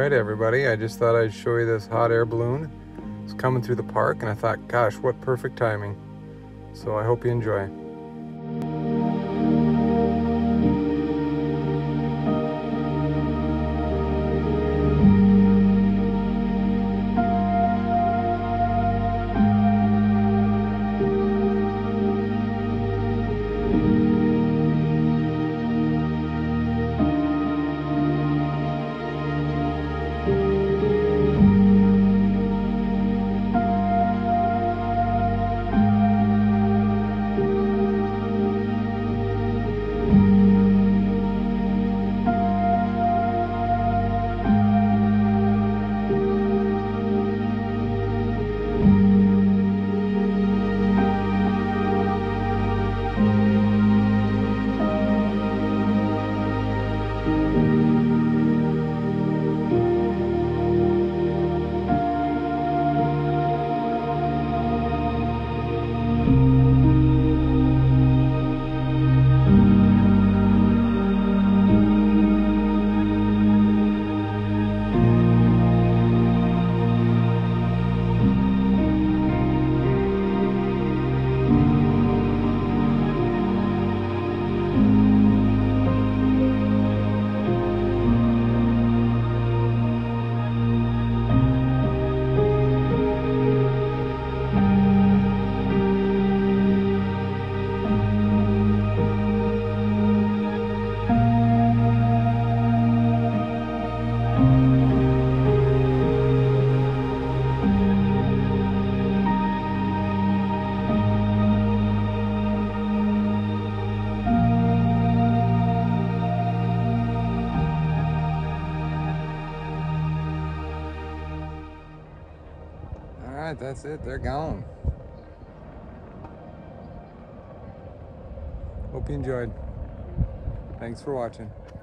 Alright everybody, I just thought I'd show you this hot air balloon. It's coming through the park and I thought, gosh, what perfect timing. So I hope you enjoy. Alright, that's it. They're gone. Hope you enjoyed. Thanks for watching.